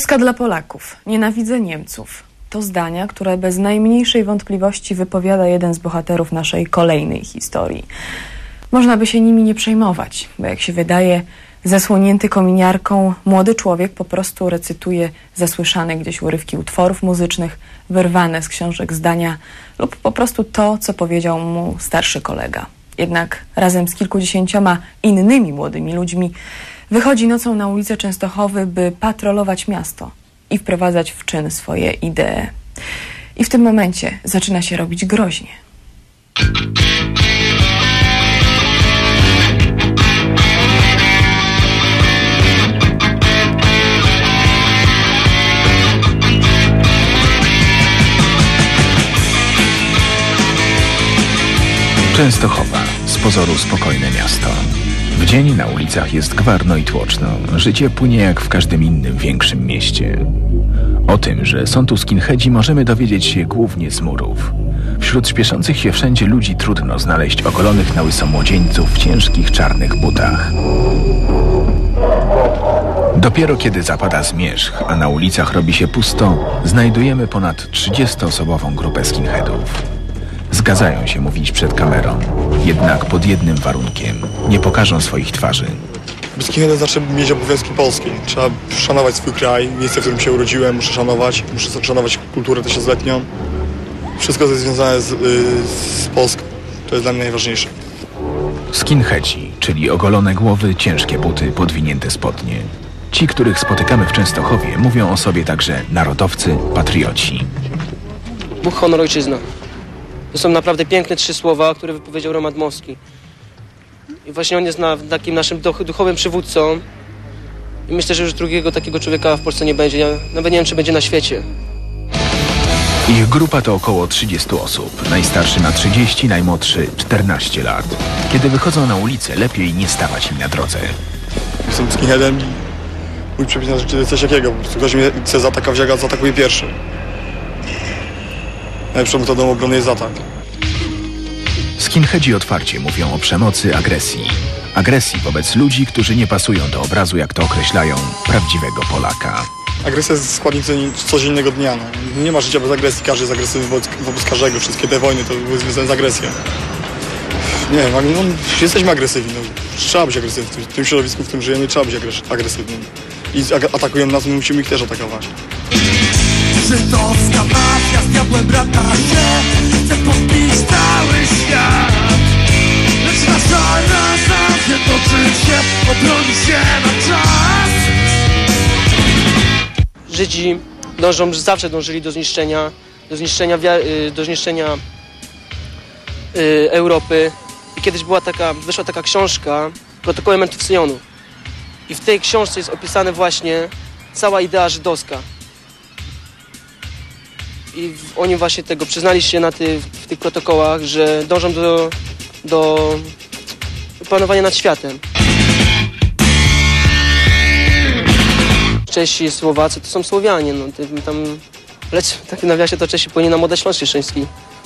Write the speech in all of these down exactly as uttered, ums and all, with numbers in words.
Polska dla Polaków. Nienawidzę Niemców. To zdania, które bez najmniejszej wątpliwości wypowiada jeden z bohaterów naszej kolejnej historii. Można by się nimi nie przejmować, bo jak się wydaje, zasłonięty kominiarką, młody człowiek po prostu recytuje zasłyszane gdzieś urywki utworów muzycznych, wyrwane z książek zdania lub po prostu to, co powiedział mu starszy kolega. Jednak razem z kilkudziesięcioma innymi młodymi ludźmi wychodzi nocą na ulicę Częstochowy, by patrolować miasto i wprowadzać w czyn swoje idee. I w tym momencie zaczyna się robić groźnie. Częstochowa, z pozoru spokojne miasto. W dzień na ulicach jest gwarno i tłoczno. Życie płynie jak w każdym innym większym mieście. O tym, że są tu skinheadzi, możemy dowiedzieć się głównie z murów. Wśród śpieszących się wszędzie ludzi trudno znaleźć ogolonych na łyso młodzieńców w ciężkich czarnych butach. Dopiero kiedy zapada zmierzch, a na ulicach robi się pusto, znajdujemy ponad trzydziestoosobową grupę skinheadów. Zgadzają się mówić przed kamerą, jednak pod jednym warunkiem. Nie pokażą swoich twarzy. Skinheadem znaczy mieć obowiązki polskie. Trzeba szanować swój kraj, miejsce, w którym się urodziłem, muszę szanować. Muszę szanować kulturę tysiącletnią. Wszystko, co jest związane z, yy, z Polską, to jest dla mnie najważniejsze. Skinheadzi, czyli ogolone głowy, ciężkie buty, podwinięte spodnie. Ci, których spotykamy w Częstochowie, mówią o sobie także narodowcy, patrioci. Bóg, honor, ojczyzna. To są naprawdę piękne trzy słowa, które wypowiedział Roman Dmowski. I właśnie on jest na, takim naszym duchowym przywódcą. I myślę, że już drugiego takiego człowieka w Polsce nie będzie. Ja nawet nie wiem, czy będzie na świecie. Ich grupa to około trzydziestu osób. Najstarszy ma trzydzieści, najmłodszy czternaście lat. Kiedy wychodzą na ulicę, lepiej nie stawać im na drodze. Jestem skinheadem i mój przepis na rzeczy jest coś jakiego. Po prostu ktoś mnie chce zaatakować, jak zaatakuje pierwszy. Najlepszą metodą obrony jest atak. Skinheadzi otwarcie mówią o przemocy, agresji. Agresji wobec ludzi, którzy nie pasują do obrazu, jak to określają, prawdziwego Polaka. Agresja jest składnikiem codziennego dnia. No. Nie ma życia bez agresji, każdy jest agresywny wobec, wobec każdego. Wszystkie te wojny to były związane z agresją. Nie wiem, no, jesteśmy agresywni. No. Trzeba być agresywnym. W tym środowisku, w którym żyjemy, trzeba być agresywnym. I atakują nas, my musimy ich też atakować. Żydowska mafia z diabłem brata się, chce podbić cały świat. Lecz nasza rasa wie toczyć się, obroni się na czas. Żydzi dążą, zawsze dążyli do zniszczenia, do zniszczenia, do zniszczenia yy, Europy. I kiedyś była taka, wyszła taka książka, Protokoły Mętów Syjonu. I w tej książce jest opisana właśnie cała idea żydowska. I oni właśnie tego przyznali się na ty, w tych protokołach, że dążą do, do panowania nad światem. Czesi, Słowacy to są Słowianie, no, tam, lecz tak w nawiasie to Czesi powinni nam oddać Śląsk Cieszyński.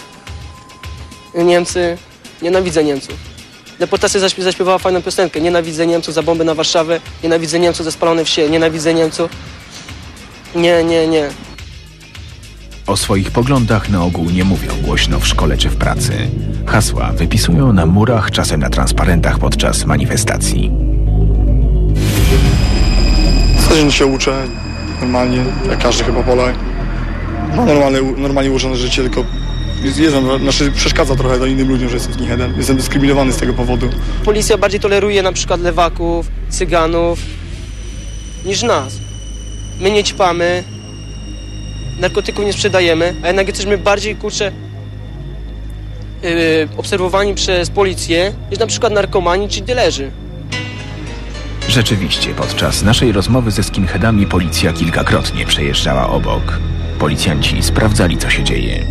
Niemcy, nienawidzę Niemców. Deportacja zaśp zaśpiewała fajną piosenkę. Nienawidzę Niemców za bomby na Warszawę, nienawidzę Niemców za spalone wsie, nienawidzę Niemców. Nie, nie, nie. O swoich poglądach na ogół nie mówią głośno w szkole czy w pracy. Hasła wypisują na murach, czasem na transparentach podczas manifestacji. Codziennie się uczę, normalnie, jak każdy chyba Polak. Mam normalnie, normalnie ułożone życie, tylko jest, jest, znaczy przeszkadza trochę do innym ludziom, że jestem skinheadem. Jestem dyskryminowany z tego powodu. Policja bardziej toleruje na przykład lewaków, cyganów niż nas. My nie ćpamy, narkotyków nie sprzedajemy, a jednak jesteśmy bardziej, kurczę, yy, obserwowani przez policję niż na przykład narkomani czy dilerzy. Rzeczywiście, podczas naszej rozmowy ze skinheadami policja kilkakrotnie przejeżdżała obok. Policjanci sprawdzali, co się dzieje.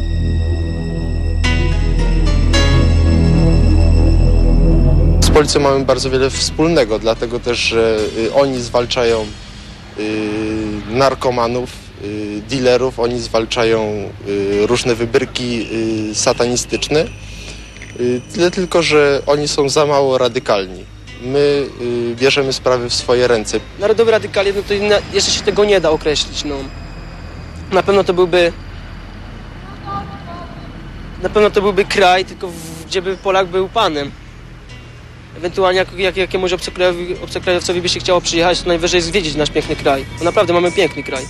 Z policją mamy bardzo wiele wspólnego, dlatego też, że oni zwalczają yy, narkomanów, yy, dealerów, oni zwalczają yy, różne wybryki yy, satanistyczne. Yy, tyle tylko, że oni są za mało radykalni. my y, bierzemy sprawy w swoje ręce. Narodowy radykalizm, no to na, jeszcze się tego nie da określić, no. Na pewno to byłby... Na pewno to byłby kraj, tylko w, gdzie by Polak był panem. Ewentualnie jak, jak, jakiemuś obcokrajowi, obcokrajowcowi by się chciało przyjechać, to najwyżej zwiedzić nasz piękny kraj. Bo naprawdę mamy piękny kraj.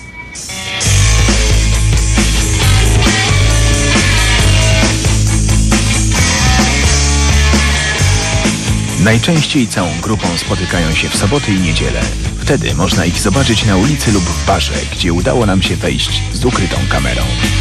Najczęściej całą grupą spotykają się w soboty i niedzielę. Wtedy można ich zobaczyć na ulicy lub w barze, gdzie udało nam się wejść z ukrytą kamerą.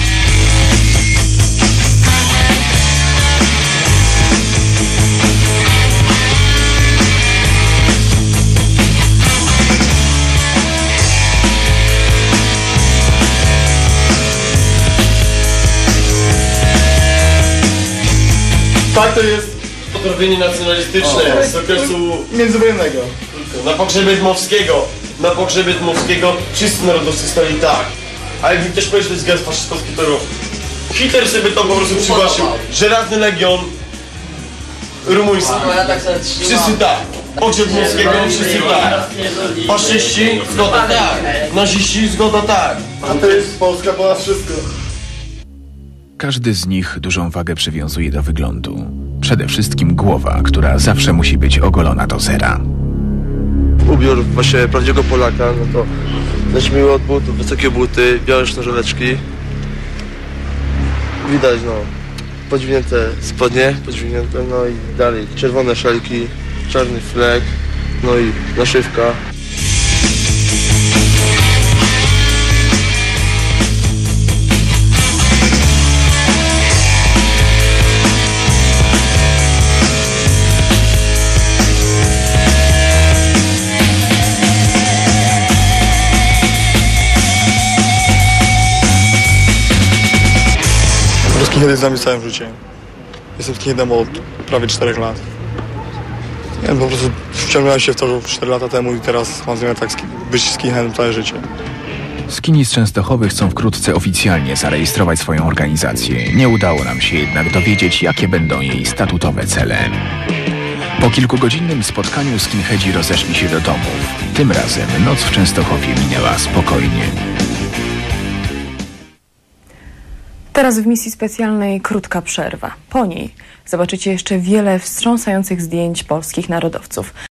Tak, to jest pozdrowienie nacjonalistyczne z okresu Międzywojennego. na pogrzebie Dmowskiego. Na pogrzebie Dmowskiego wszyscy narodowcy stali tak. A jak mi ktoś powie, że to jest gest faszystowski, to Hitler sobie to po prostu przygłaszył. Żelazny Legion rumuński. Wszyscy tak. Pogrzeb Dmowskiego, wszyscy tak. Faszyści, zgoda tak. Naziści, zgoda tak. A to jest Polska po nas wszystko. Każdy z nich dużą wagę przywiązuje do wyglądu. Przede wszystkim głowa, która zawsze musi być ogolona do zera. Ubiór właśnie prawdziwego Polaka, no to zaćmiły od butów, wysokie buty, białe sznorzeleczki. Widać no, podźwignięte spodnie, podźwignięte, no i dalej czerwone szelki, czarny flek, no i naszywka. Skinhead z nami całym życiem. Jestem skinheadem od prawie czterech lat. Nie wiem, po prostu wciągnąłem się w to cztery lata temu i teraz mam zamiar tak być skinheadem całe życie. Skini z Częstochowy chcą wkrótce oficjalnie zarejestrować swoją organizację. Nie udało nam się jednak dowiedzieć, jakie będą jej statutowe cele. Po kilkugodzinnym spotkaniu skinheadzi rozeszli się do domów. Tym razem noc w Częstochowie minęła spokojnie. Teraz w misji specjalnej krótka przerwa. Po niej zobaczycie jeszcze wiele wstrząsających zdjęć polskich narodowców.